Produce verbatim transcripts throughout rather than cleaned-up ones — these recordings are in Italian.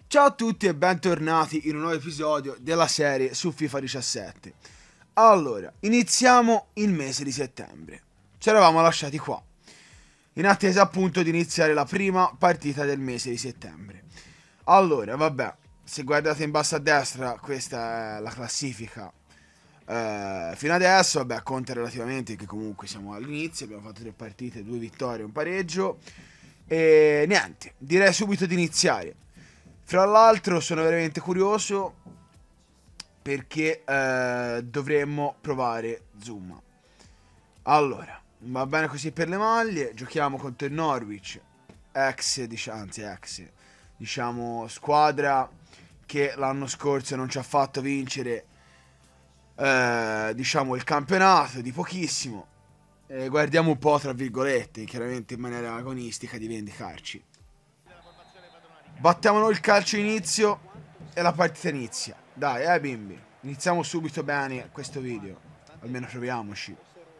Ciao a tutti e bentornati in un nuovo episodio della serie su FIFA diciassette. Allora, iniziamo il mese di settembre. Ci eravamo lasciati qua, in attesa appunto di iniziare la prima partita del mese di settembre. Allora, vabbè, se guardate in basso a destra, questa è la classifica. Eh, fino adesso, vabbè, conta relativamente che comunque siamo all'inizio, abbiamo fatto tre partite, due vittorie e un pareggio. E niente, direi subito di iniziare. Fra l'altro sono veramente curioso perché eh, dovremmo provare Zouma. Allora, va bene così per le maglie. Giochiamo contro il Norwich, ex, diciamo, anzi ex, diciamo squadra che l'anno scorso non ci ha fatto vincere eh, diciamo il campionato di pochissimo. E guardiamo un po', tra virgolette, chiaramente in maniera agonistica, di vendicarci. Battiamo noi il calcio inizio e la partita inizia. Dai, eh bimbi, iniziamo subito bene questo video. Almeno proviamoci.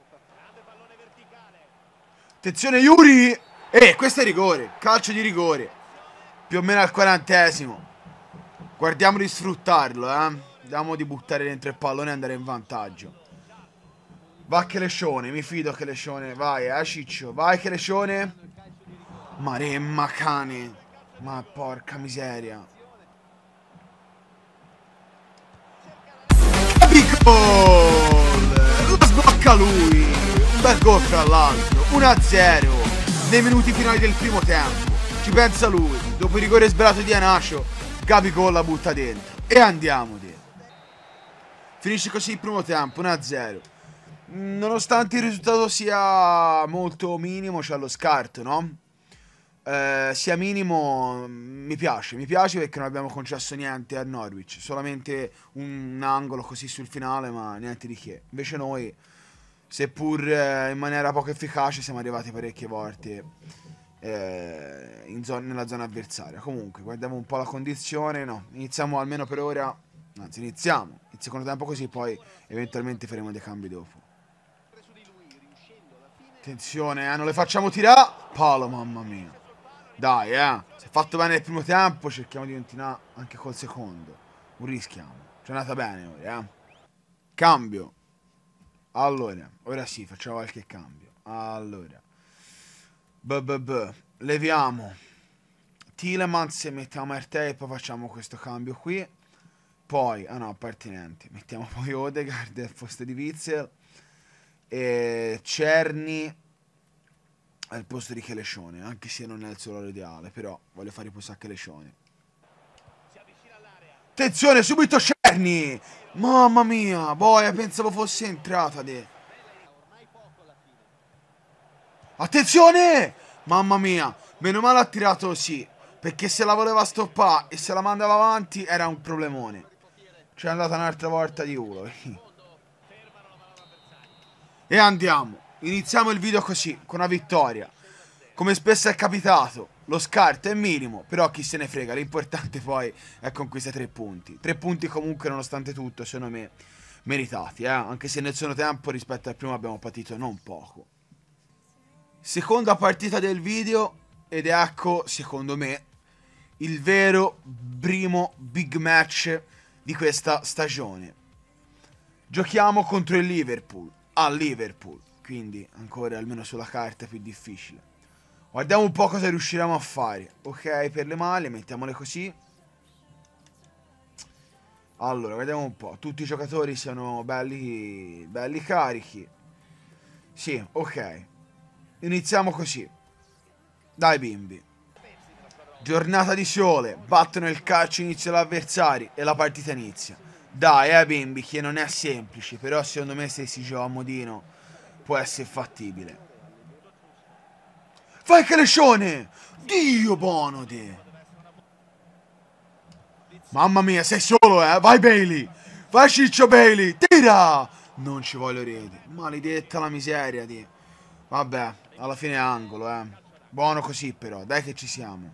Attenzione Yuri! Eh, questo è rigore, calcio di rigore. Più o meno al quarantesimo. Guardiamo di sfruttarlo, eh. Vediamo di buttare dentro il pallone e andare in vantaggio. Va che lescione, mi fido che lescione. Vai, eh ciccio, vai che lescione. Maremma cane. Ma porca miseria. Big goal! Lo sblocca lui. Un bel gol tra l'altro. uno a zero nei minuti finali del primo tempo. Ci pensa lui. Dopo il rigore sbarato di Anacio, Gabigol la butta dentro. E andiamo dentro. Finisce così il primo tempo, uno a zero. Nonostante il risultato sia molto minimo, c'è lo scarto, no? Eh, sia minimo, mi piace, mi piace perché non abbiamo concesso niente al Norwich, solamente un angolo così sul finale, ma niente di che. Invece noi, seppur eh, in maniera poco efficace, siamo arrivati parecchie volte eh, in zona, nella zona avversaria. Comunque, guardiamo un po' la condizione, no, iniziamo almeno per ora, anzi iniziamo il secondo tempo così poi eventualmente faremo dei cambi dopo. Attenzione, eh, non le facciamo tirare, palo, mamma mia. Dai, eh, si è fatto bene il primo tempo, cerchiamo di continuare anche col secondo. Non rischiamo. Ci è andata bene ora, eh. Cambio. Allora, ora sì, facciamo qualche cambio. Allora. B -b -b. Leviamo Tielemans e mettiamo Arte e poi facciamo questo cambio qui. Poi, ah no, appartenente. Mettiamo poi Odegaard al posto di Witsel. E Cerny al posto di Chelescione, anche se non è il suo ruolo ideale, però voglio fare riposare Chelescione. Attenzione, subito Cerny! Mamma mia, boia, pensavo fosse entrata de. Attenzione! Mamma mia, meno male ha tirato sì, perché se la voleva stoppare e se la mandava avanti era un problemone. C'è andata un'altra volta di culo. E andiamo. Iniziamo il video così, con una vittoria. Come spesso è capitato, lo scarto è minimo, però chi se ne frega, l'importante poi è conquistare tre punti. Tre punti comunque, nonostante tutto, secondo me, meritati, eh? Anche se nel suo tempo rispetto al primo abbiamo patito non poco. Seconda partita del video, ed ecco, secondo me, il vero primo big match di questa stagione. Giochiamo contro il Liverpool, a Liverpool. Quindi ancora almeno sulla carta è più difficile. Guardiamo un po' cosa riusciremo a fare. Ok, per le maglie mettiamole così. Allora, vediamo un po'. Tutti i giocatori siano belli, belli carichi. Sì, ok. Iniziamo così. Dai bimbi. Giornata di sole. Battono il calcio, inizia l'avversario e la partita inizia. Dai eh bimbi, che non è semplice. Però secondo me se si gioca a modino può essere fattibile. Fai Chelescione! Dio buono te! Mamma mia, sei solo, eh! Vai Bailey! Vai Ciccio Bailey! Tira! Non ci voglio rete. Maledetta la miseria di. Vabbè, alla fine è angolo, eh. Buono così però, dai che ci siamo.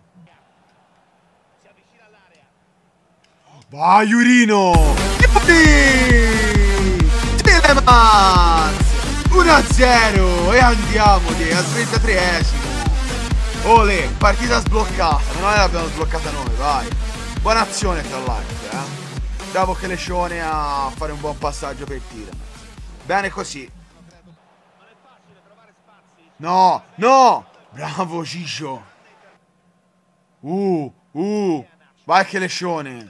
Vai Urino! Tielemans! uno a zero e andiamo di, al trentatreesimo. Ole, partita sbloccata. Non l'abbiamo sbloccata noi, vai. Buona azione tra l'altro, eh. Bravo Chelescione a fare un buon passaggio per Tiran. Bene così. No, no! Bravo Ciccio. Uh, uh. Vai Chelescione.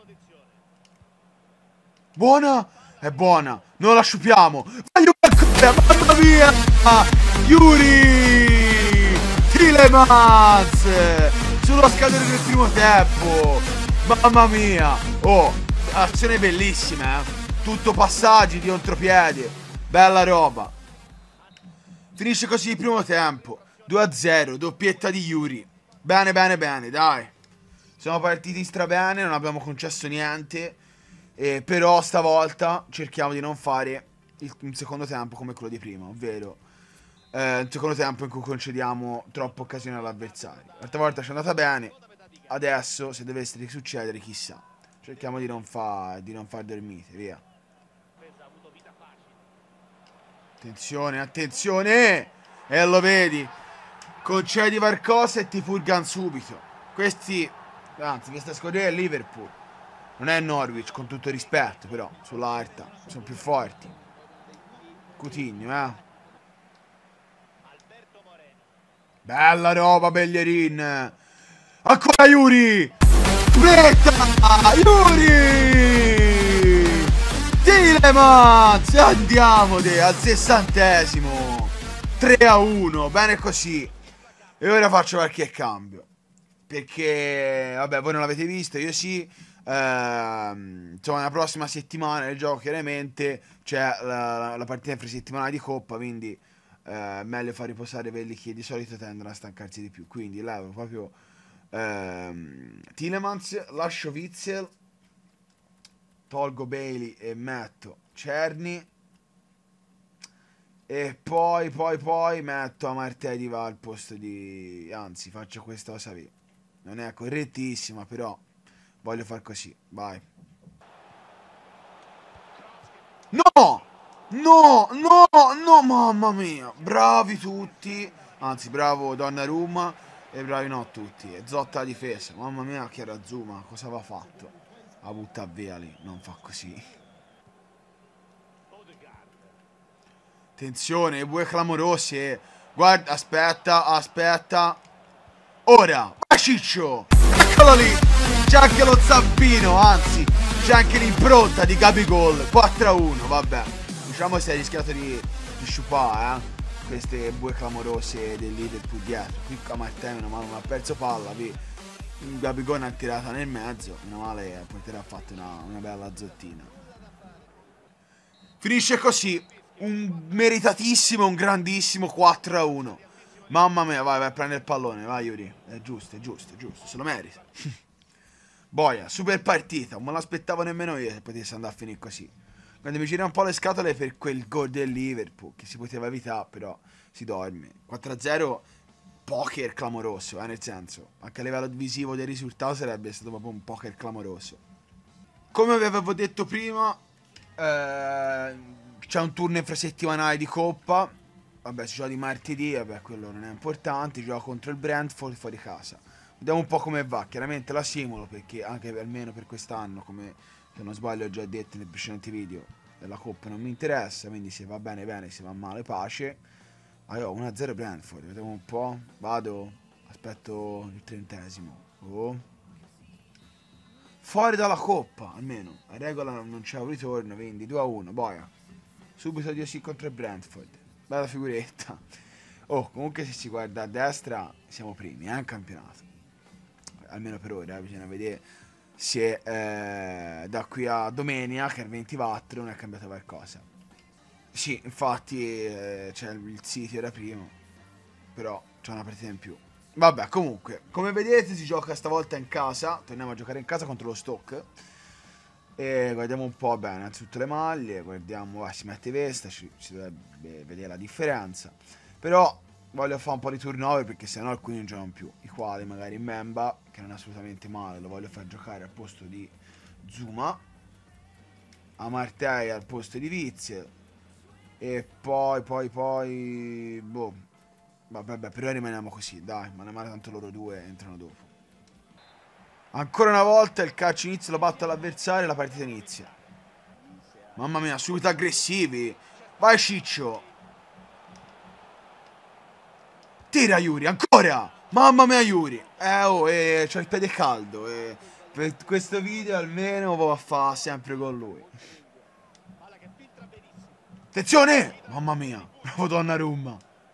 Buona? È buona. Non la sciupiamo. Vai Juve, mamma mia! Yuri! Tielemans! Sullo scadere del primo tempo. Mamma mia. Oh, azione bellissima, eh. Tutto passaggi di contropiede. Bella roba. Finisce così il primo tempo. due a zero, doppietta di Yuri. Bene, bene, bene, dai. Siamo partiti strabene, non abbiamo concesso niente. Eh, però stavolta cerchiamo di non fare il, un secondo tempo come quello di prima, ovvero eh, un secondo tempo in cui concediamo troppe occasioni all'avversario. L'altra volta ci è andata bene, adesso se dovesse risuccedere chissà. Cerchiamo di non far di non far dormite, via. Attenzione, attenzione! E lo vedi, concedi qualcosa e ti purgano subito. Questi, anzi, questa squadra è Liverpool. Non è Norwich, con tutto rispetto, però sull'Arta sono più forti. Coutinho, eh. Bella roba, Bellerin. Ancora Yuri. Fretta! Yuri! Tielemans! Andiamo te, al sessantesimo. tre a uno, bene così. E ora faccio qualche cambio. Perché, vabbè, voi non l'avete visto, io sì. Uh, insomma, la prossima settimana del gioco chiaramente c'è la, la partita infrasettimanale di Coppa, quindi uh, meglio far riposare quelli che di solito tendono a stancarsi di più. Quindi levo proprio uh, Tielemans, lascio Witzel, tolgo Bailey e metto Cerny e poi poi poi metto Amartey di va al posto di, anzi faccio questa cosa qui, non è correttissima però voglio far così, vai. No! No! No! No! Mamma mia! Bravi tutti. Anzi, bravo Donnarumma e bravi no tutti. E Zotta la difesa. Mamma mia che era Zuma. Cosa aveva fatto? La butta via lì. Non fa così. Attenzione, bue clamorose. Guarda, aspetta, aspetta. Ora! Vai Ciccio! Eccolo lì! C'è anche lo zampino, anzi, c'è anche l'impronta di Gabigol. quattro a uno, vabbè. Diciamo si è rischiato di, di sciupare, eh. Queste bue clamorose del Liverpool dietro. Qui Amartey, meno male, non ha perso palla. Vi. Gabigol ha tirata nel mezzo. Meno male, poi ha fatto una, una bella zottina. Finisce così. Un meritatissimo, un grandissimo quattro a uno. Mamma mia, vai, vai a prendere il pallone, vai Yuri. È giusto, è giusto, è giusto, se lo merita. Boia, super partita, non me l'aspettavo nemmeno io se potesse andare a finire così. Quando mi gira un po' le scatole per quel gol del Liverpool, che si poteva evitare, però si dorme. quattro a zero, poker clamoroso, eh, nel senso, anche a livello visivo del risultato sarebbe stato proprio un poker clamoroso. Come vi avevo detto prima, eh, c'è un turno infrasettimanale di Coppa. Vabbè, si gioca di martedì, vabbè, quello non è importante. Gioca contro il Brentford fuori casa. Vediamo un po' come va. Chiaramente la simulo perché anche almeno per quest'anno, come se non sbaglio ho già detto nei precedenti video, della Coppa non mi interessa. Quindi se va bene bene, se va male pace. Ah, io uno a zero Brentford, vediamo un po'. Vado, aspetto il trentesimo. Oh. Fuori dalla Coppa, almeno. A regola non c'è un ritorno, quindi due a uno, boia. Subito di sì contro il Brentford. Bella figuretta. Oh, comunque se si guarda a destra siamo primi, eh, in campionato. Almeno per ora, eh, bisogna vedere se eh, da qui a domenica, che è il ventiquattro, non è cambiato qualcosa. Sì, infatti eh, c'è il City era primo, però c'è una partita in più. Vabbè, comunque, come vedete si gioca stavolta in casa, torniamo a giocare in casa contro lo Stoke. E guardiamo un po' bene, innanzitutto le maglie, guardiamo, ah, si mette vesta, ci, si dovrebbe vedere la differenza. Però voglio fare un po' di turnover perché sennò alcuni non giocano più. I quali magari Memba, che non è assolutamente male, lo voglio far giocare al posto di Zuma. Amartey al posto di Witzel. E poi, poi, poi... Boh. Vabbè, però rimaniamo così, dai, ma ne male tanto loro due entrano dopo. Ancora una volta il calcio inizia, lo batte all'avversario e la partita inizia. Mamma mia, subito aggressivi. Vai Ciccio. Tira Yuri, ancora. Mamma mia Yuri. Eh oh, eh, c'ho il piede caldo. Eh. Per questo video almeno va a fare sempre con lui. Attenzione. Mamma mia. Bravo Donnarumma.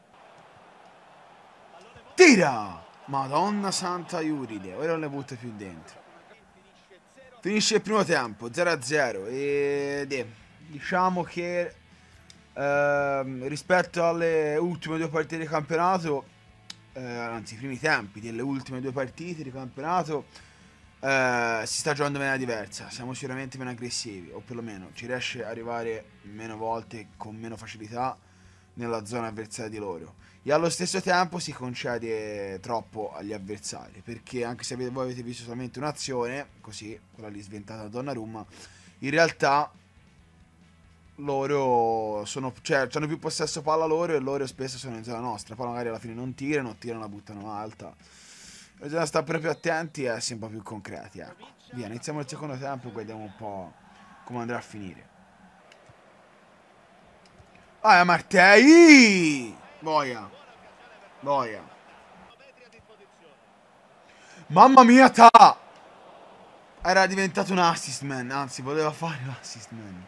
Tira. Madonna santa Yuri. Ora non le butta più dentro. Finisce il primo tempo, zero a zero. E diciamo che ehm, rispetto alle ultime due partite di campionato, eh, anzi i primi tempi delle ultime due partite di campionato, eh, si sta giocando in maniera diversa. Siamo sicuramente meno aggressivi, o perlomeno ci riesce a arrivare meno volte con meno facilità nella zona avversaria di loro. E allo stesso tempo si concede troppo agli avversari, perché anche se voi avete visto solamente un'azione, così, quella lì sventata da Donnarumma, in realtà loro sono, cioè, hanno più possesso palla loro e loro spesso sono in zona nostra, poi magari alla fine non tirano, tirano, la buttano alta. Bisogna stare proprio attenti e essere un po' più concreti, ecco. Via, iniziamo il secondo tempo e vediamo un po' come andrà a finire. Ah, Martei! Boia. Boia. Mamma mia, ta! Era diventato un assist man, anzi voleva fare l'assist man.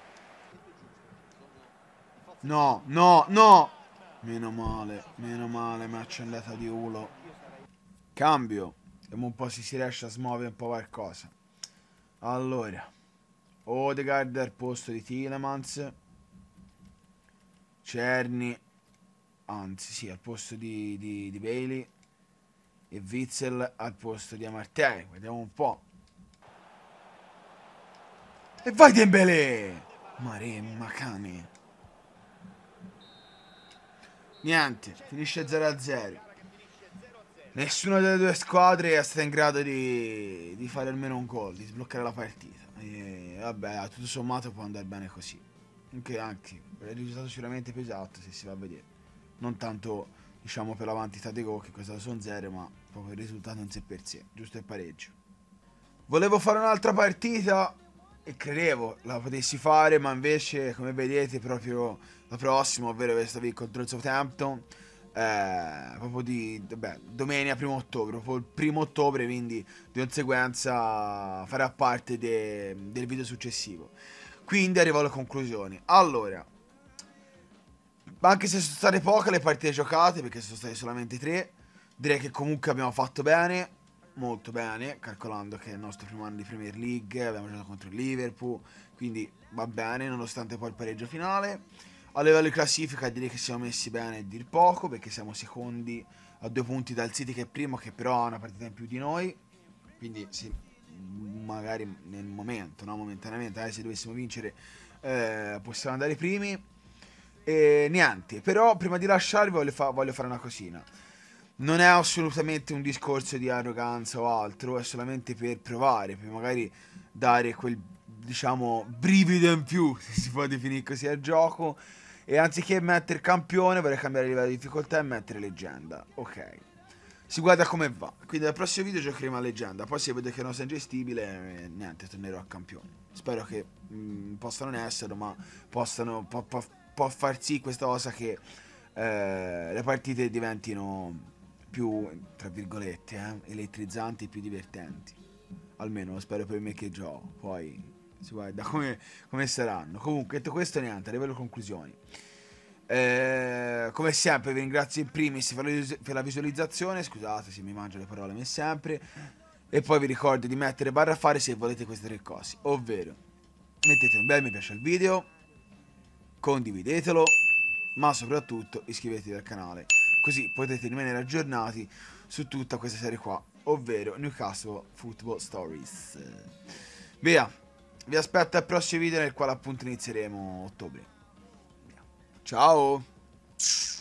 No, no, no! Meno male, meno male, mi ha accendata di ulo. Cambio. Vediamo un po' se si riesce a smuovere un po' qualcosa. Allora. Odegaard al posto di Tielemans. Cerny. Anzi, sì, al posto di, di, di Bailey. E Witzel al posto di Amartey. Vediamo un po'. E vai Dembélé! Maremma cane. Niente, finisce zero a zero. Nessuna delle due squadre è stata in grado di, di fare almeno un gol, di sbloccare la partita. E vabbè, tutto sommato può andare bene così. Anche, anche è il risultato sicuramente più esatto se si va a vedere. Non tanto, diciamo, per la quantità di gol, che questa sono zero, ma proprio il risultato in sé per sé, giusto il pareggio. Volevo fare un'altra partita e credevo la potessi fare, ma invece, come vedete, proprio la prossima, ovvero questa qui contro il Southampton, eh, proprio di, beh, domenica primo ottobre, proprio il primo ottobre, quindi di conseguenza farà parte de, del video successivo. Quindi arrivo alle conclusioni. Allora, anche se sono state poche le partite giocate, perché sono state solamente tre, direi che comunque abbiamo fatto bene, molto bene, calcolando che è il nostro primo anno di Premier League, abbiamo giocato contro il Liverpool, quindi va bene, nonostante poi il pareggio finale. A livello di classifica direi che siamo messi bene a dir poco, perché siamo secondi a due punti dal City che è primo, che però ha una partita in più di noi, quindi sì, magari nel momento, no? Momentaneamente, eh, se dovessimo vincere eh, possiamo andare primi. E niente, però prima di lasciarvi voglio, fa voglio fare una cosina. Non è assolutamente un discorso di arroganza o altro, è solamente per provare, per magari dare quel, diciamo, brivido in più, se si può definire così, al gioco. E anziché mettere campione vorrei cambiare livello di difficoltà e mettere leggenda. Ok. Si guarda come va. Quindi al prossimo video giocheremo a leggenda. Poi se vedo che non sia ingestibile, eh, niente, tornerò a campione. Spero che mh, possano non esserlo, ma possano, po po può far sì questa cosa che eh, le partite diventino più, tra virgolette, eh, elettrizzanti e più divertenti. Almeno lo spero per me che gioco. Poi si guarda come, come saranno. Comunque, detto questo, niente, arrivo alle conclusioni. Eh, come sempre vi ringrazio in primis per la visualizzazione, scusate se mi mangio le parole come sempre, e poi vi ricordo di mettere barra fare se volete queste tre cose, ovvero mettete un bel mi piace al video, condividetelo, ma soprattutto iscrivetevi al canale, così potete rimanere aggiornati su tutta questa serie qua, ovvero Newcastle Football Stories. Via, vi aspetto al prossimo video nel quale appunto inizieremo a ottobre. Ciao!